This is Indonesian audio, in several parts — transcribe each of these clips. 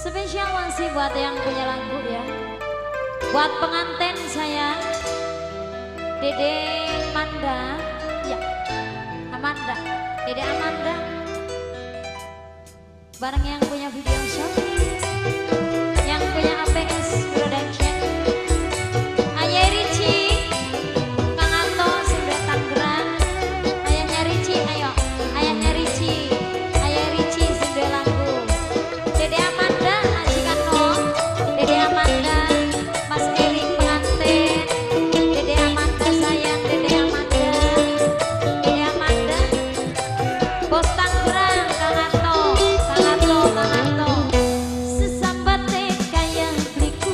Spesial masih buat yang punya lagu ya. Buat pengantin saya, Dede Amanda, ya Amanda, Dede Amanda. Bareng yang punya video shooting, yang punya APS Production, Ayah Ricci, Kang Anto, sudah Tangerang. Ayahnya Ricci, ayo, ayahnya Ricci, Ayah Ricci sudah lagu. Dede Amanda, Aji Kano, Dede Amanda, Mas Erik pengantin, Dede Amanda sayang, Dede Amanda, Dede Amanda, Bos Tangerang, Kang Anto, Kang Anto, Kang Anto. Sesambat kayak klik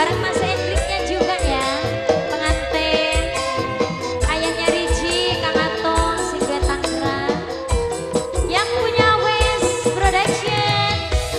bareng Mas Hendriknya juga ya pengantin ayahnya Riji Kang Ato sing duwe Tangerang yang punya Wes Production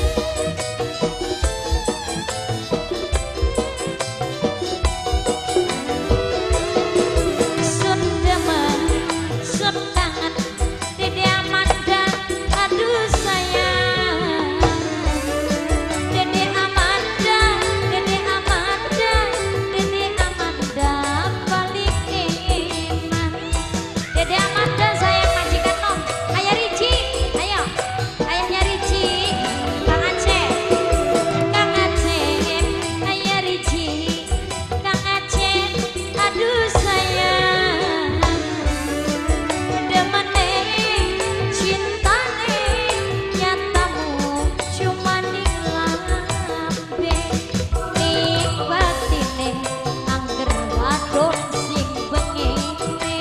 sun demen sun kangen Dede Amanda aduh sayang Dede Amanda Dede Amanda Dede Amanda balik iman Dede Amanda sayang majikan nom ayah Riji ayo ayahnya Riji Kang Aceh ayah Riji Kang Aceh aduh sayang demene cintane nyatamu cuma ning lambe nikmatine angger wadon sing bengene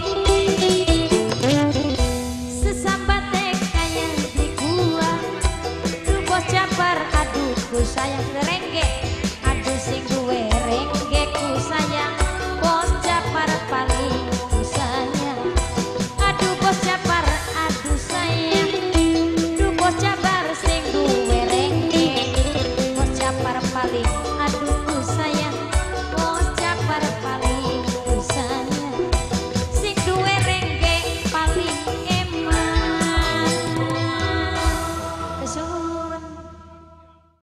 sesambate kaya di gua lu bos Jabar aduh ku sayang rengge aduh sing duwe rengge ku sayang bos Jabar paling ku sayang aduh bos Jabar aduh sayang duh bos Jabar sing duwe rengge bos Jabar paling aduh ku